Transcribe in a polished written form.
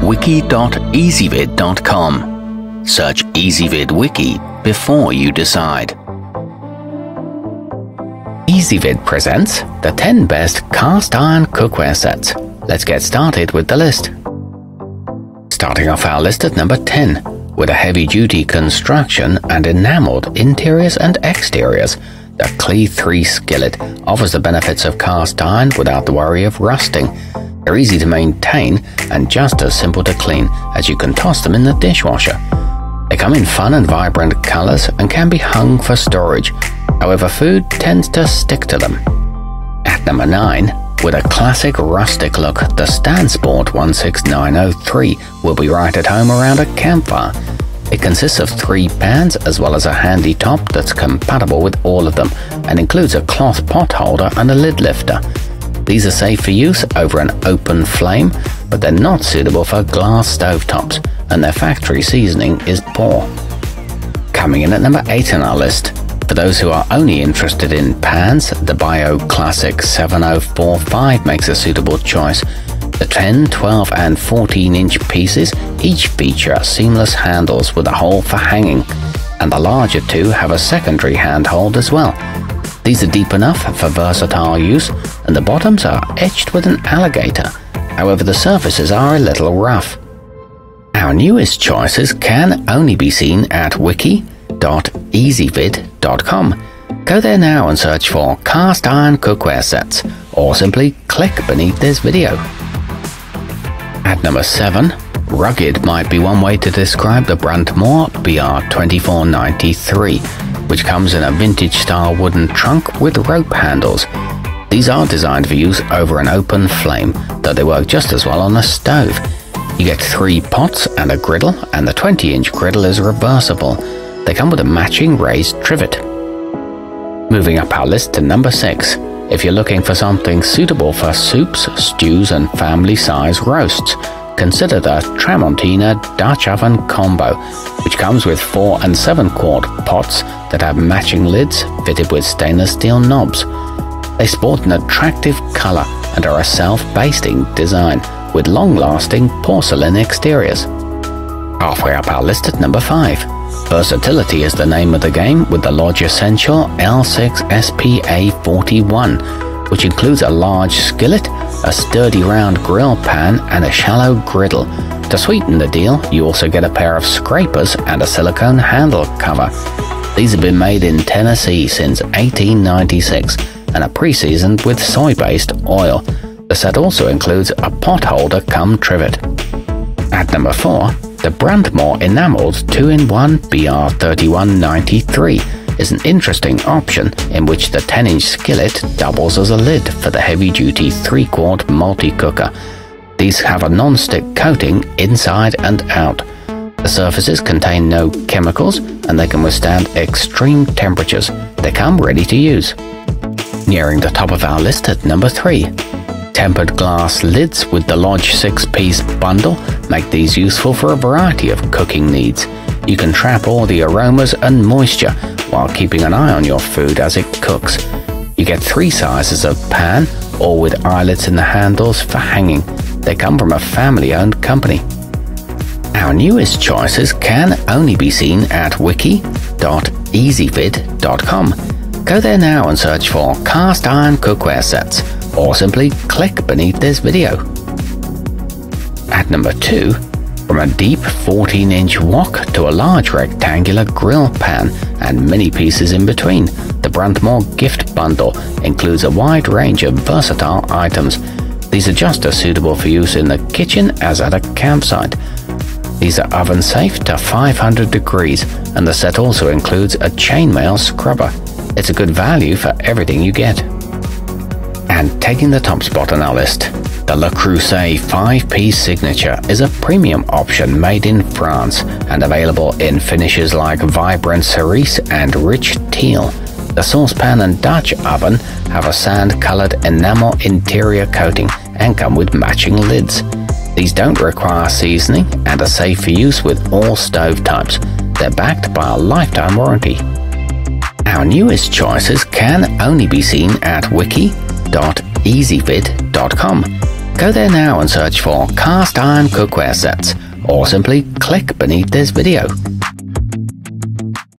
wiki.ezvid.com. Search Ezvid Wiki before you decide. Ezvid presents the 10 best cast iron cookware sets. Let's get started with the list. Starting off our list at number 10, with a heavy-duty construction and enameled interiors and exteriors, the Clee 3 skillet offers the benefits of cast iron without the worry of rusting. They're easy to maintain and just as simple to clean as you can toss them in the dishwasher. They come in fun and vibrant colors and can be hung for storage. However, food tends to stick to them. At number 9, with a classic rustic look, the StanSport 16903 will be right at home around a campfire. It consists of 3 pans as well as a handy top that's compatible with all of them and includes a cloth pot holder and a lid lifter. These are safe for use over an open flame, but they're not suitable for glass stovetops, and their factory seasoning is poor. Coming in at number 8 on our list, for those who are only interested in pans, the Bio Classic 7045 makes a suitable choice. The 10, 12 and 14-inch pieces each feature seamless handles with a hole for hanging, and the larger 2 have a secondary handhold as well. These are deep enough for versatile use, and the bottoms are etched with an alligator. However, the surfaces are a little rough. Our newest choices can only be seen at wiki.ezvid.com. Go there now and search for cast iron cookware sets, or simply click beneath this video. At number 7, rugged might be one way to describe the Bruntmore BR2493, which comes in a vintage-style wooden trunk with rope handles. These are designed for use over an open flame, though they work just as well on a stove. You get 3 pots and a griddle, and the 20-inch griddle is reversible. They come with a matching raised trivet. Moving up our list to number 6. If you're looking for something suitable for soups, stews and family-size roasts, consider the Tramontina Dutch Oven Combo, which comes with 4 and 7 quart pots that have matching lids fitted with stainless steel knobs. They sport an attractive color and are a self-basting design with long-lasting porcelain exteriors. Halfway up our list at number 5. Versatility is the name of the game with the Lodge Essential L6SPA41, which includes a large skillet, a sturdy round grill pan and a shallow griddle. To sweeten the deal, you also get a pair of scrapers and a silicone handle cover. These have been made in Tennessee since 1896 and are pre-seasoned with soy-based oil. The set also includes a pot holder cum trivet. At number 4, the Bruntmore enameled 2-in-1 BR3193 is an interesting option in which the 10-inch skillet doubles as a lid for the heavy-duty 3-quart multi-cooker. These have a non-stick coating inside and out. The surfaces contain no chemicals and they can withstand extreme temperatures. They come ready to use. Nearing the top of our list at number 3. Tempered glass lids with the Lodge 6-piece bundle make these useful for a variety of cooking needs. You can trap all the aromas and moisture while keeping an eye on your food as it cooks. You get 3 sizes of pan, all with eyelets in the handles for hanging. They come from a family-owned company. Our newest choices can only be seen at wiki.ezvid.com. Go there now and search for cast iron cookware sets, or simply click beneath this video. At number 2, from a deep 14-inch wok to a large rectangular grill pan and many pieces in between, the Bruntmore gift bundle includes a wide range of versatile items. These are just as suitable for use in the kitchen as at a campsite. These are oven safe to 500 degrees, and the set also includes a chainmail scrubber. It's a good value for everything you get. And taking the top spot on our list, the Le Creuset 5-piece signature is a premium option made in France and available in finishes like vibrant cerise and rich teal. The saucepan and Dutch oven have a sand-colored enamel interior coating and come with matching lids. These don't require seasoning and are safe for use with all stove types. They're backed by a lifetime warranty. Our newest choices can only be seen at wiki.ezvid.com. Go there now and search for cast iron cookware sets, or simply click beneath this video.